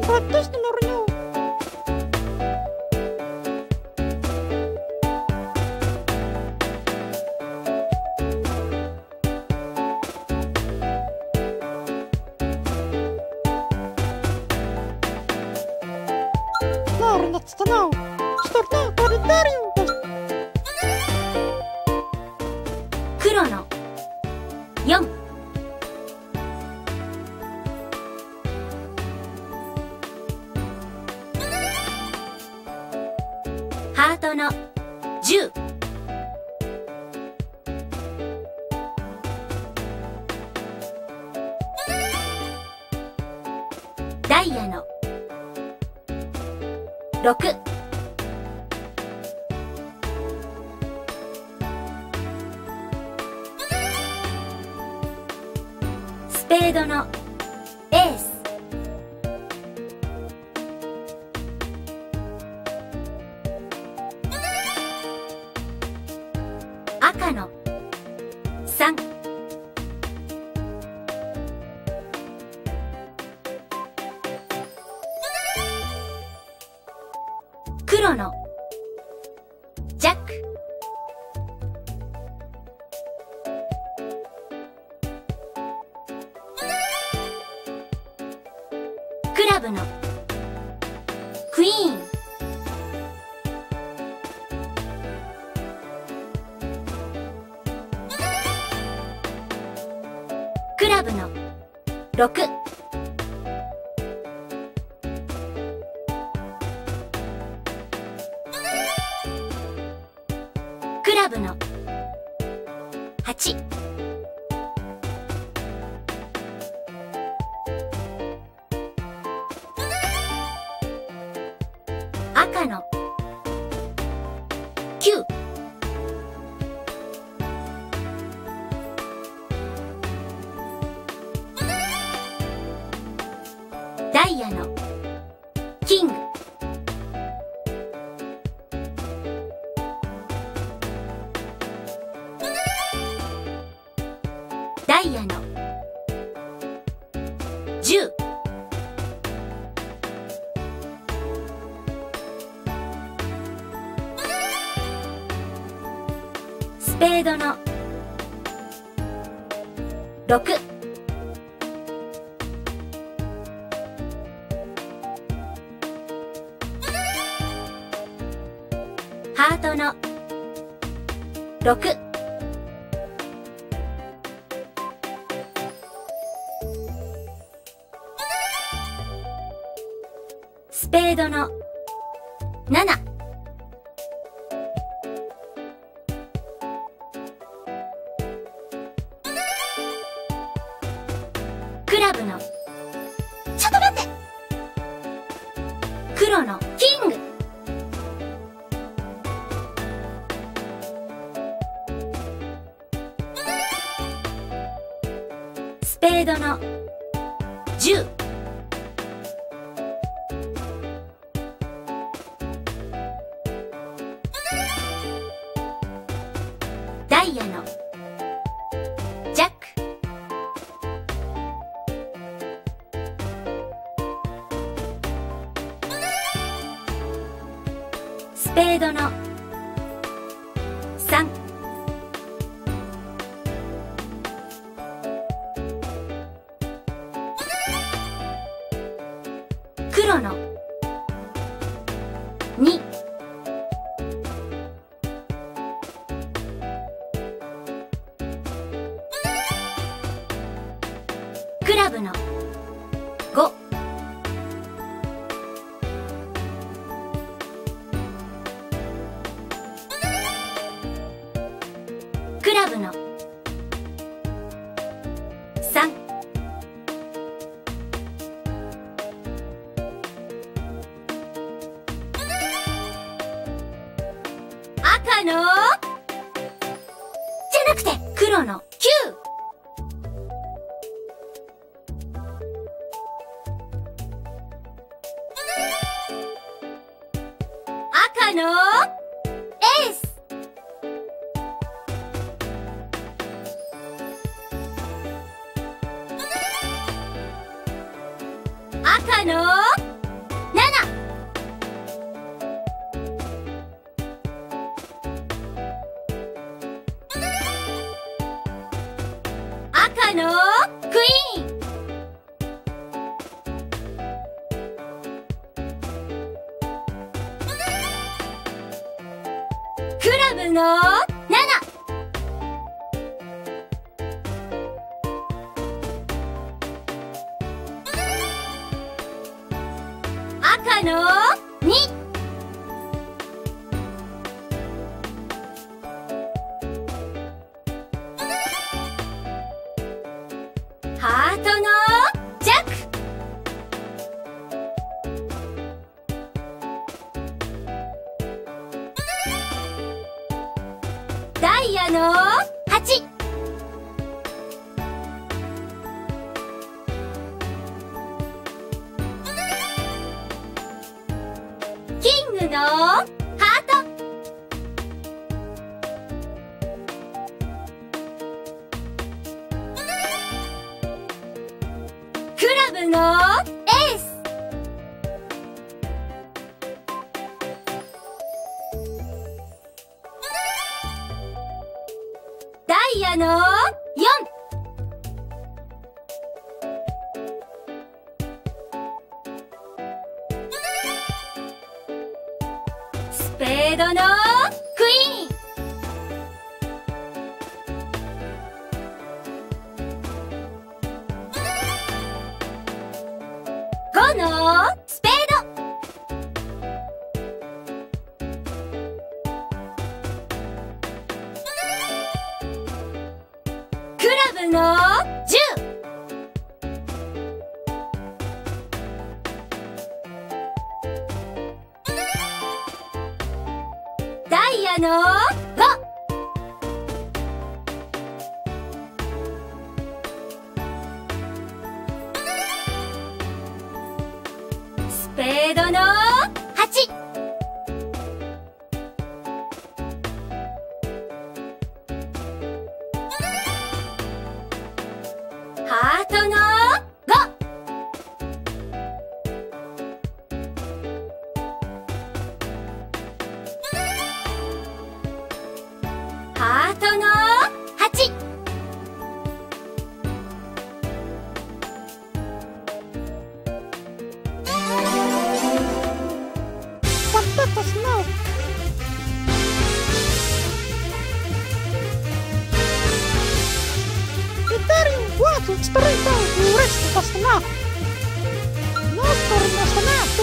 protes nomornya. Renat setengah. Startnya kalendario. 黒の4、ハートの10、ダイヤの6、スペードのエース、赤の3、黒のジャック、クラブのクイーン、クラブの6、クラブの8、赤の9、ダイヤのキング、ダイヤの10、スペードの6、ハートの6、スペードの7、クラブのちょっと待って、黒のキング、スペードの10、ダイヤのジャック、スペードの3、黒の2、クラブの5、クラブの3、赤のじゃなくて黒の9、赤のエース、赤のの7。赤の2。ハートの弱。ダイヤの8。キングのハート。クラブのエース。ダイヤの4。スペードのクイーン。5のスペード。クラブの10。ダイヤの5。スペードの8。ハートの5。ハートの8。 What the snow? Витарин, вот, устроил, урез, это сна. Но, сторону сна,